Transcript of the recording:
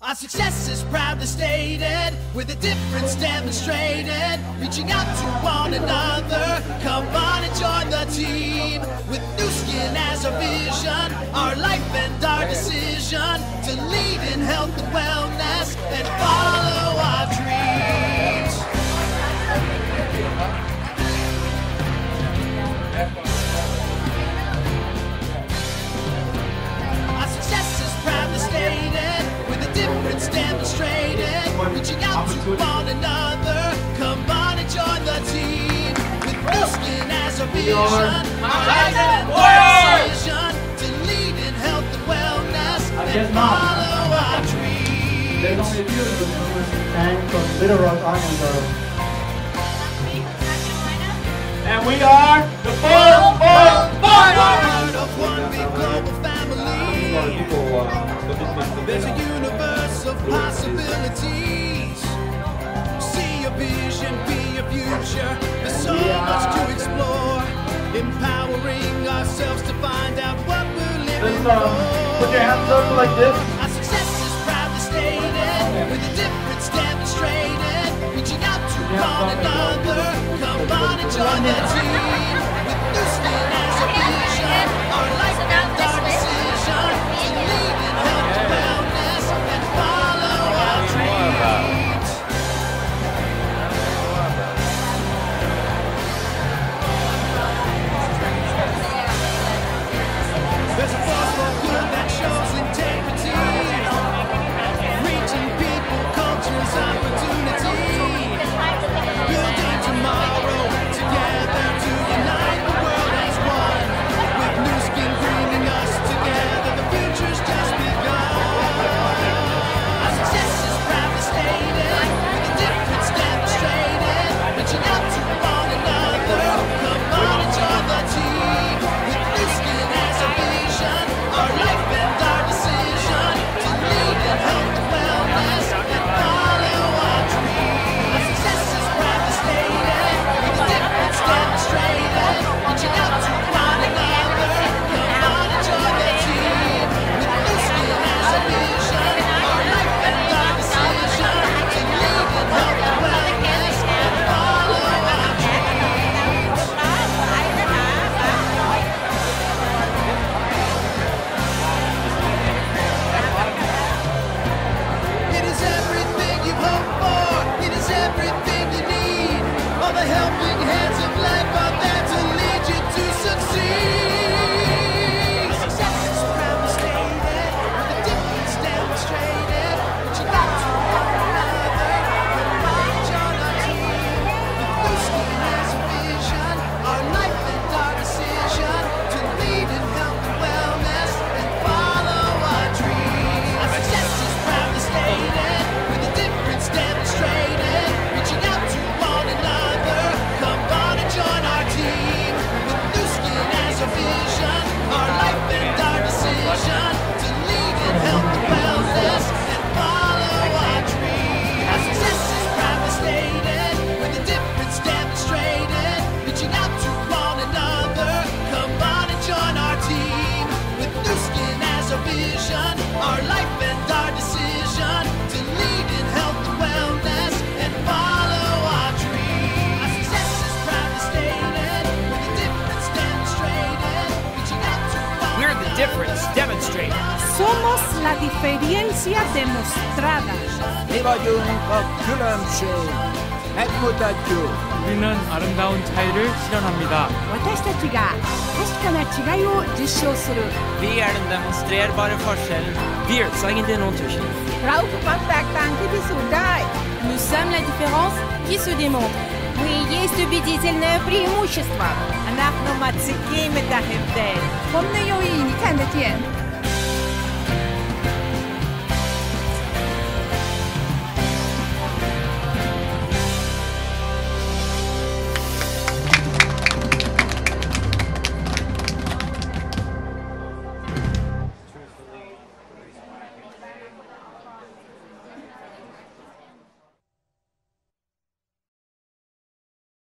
Our success is proudly stated, with a difference demonstrated, reaching out to one another. Come on and join the team, with new skin as our vision, our life and our decision, to lead in health and wellness and follow our dreams. Our success is proudly stated, with a difference demonstrated, reaching out to one another. Come on and join the team, with new skin as our vision, our life and our decision, to lead in health and wellness and follow our dreams. There's only a few of them, and from Little Rock, Arkansas. And we are the Part of one big global family. There's a universe of possibilities. See a vision, be a future. There's so much to explore. Empowering ourselves to find out what we're living for. Put your hands up like this. Our success is proudly stated, with a difference demonstrated, reaching out to one another. Come on and join the team, with new skin as a vision, our life and our decision, to lead in health and wellness and follow our dreams. There's a force for good that shows integrity, reaching people, cultures, opportunity, building tomorrow together to unite the world as one. With new skin bringing us together, the future's just begun. Our success is proudly stated, with a difference demonstrated, reaching out to one another. Come on and join the team, with new skin as a vision, our life and our decision, to lead in health and wellness and follow our dreams. Our success is proudly stated, with a difference demonstrated, reaching out to one another. Come on and join the team, with new skin as a vision, our life and our decision, to lead in health and wellness and follow our dreams. It is everything you've hoped for, it is everything you need. All the helping hands of life are there to lead you to succeed. Success is proudly stated, with a difference demonstrated, reaching out to one another. Come on and join our team, with new skin as a vision, our life and our decision, to lead in health and wellness and follow our dreams. Our success is proudly stated, with a difference demonstrated, reaching out to one another. Come on and join our team, with new skin as a vision, our life and our decision, to lead in health and wellness and follow our dreams. Our success is proudly stated, with a difference demonstrated, reaching out to one another. Come on and join our team, with new skin as a vision, our life and our decision, to lead in health and wellness and follow our dreams. Our success is proudly stated, with a difference demonstrated, reaching out to one We're the difference demonstrated. Somos la diferencia demostrada. 우리는 아름다운 차이를 실현합니다. 私たちが確かな違いを実証する Vi er den demonstrerbare forskjellen. Vi er zeigen den Unterschied. เราคือความแตกต่างที่พิสูจน์ได้ Nous sommes la différence qui se démontre. Мы и есть убедительное преимущество. אנחנו מציגים את ההבדל 我们的优异你看得见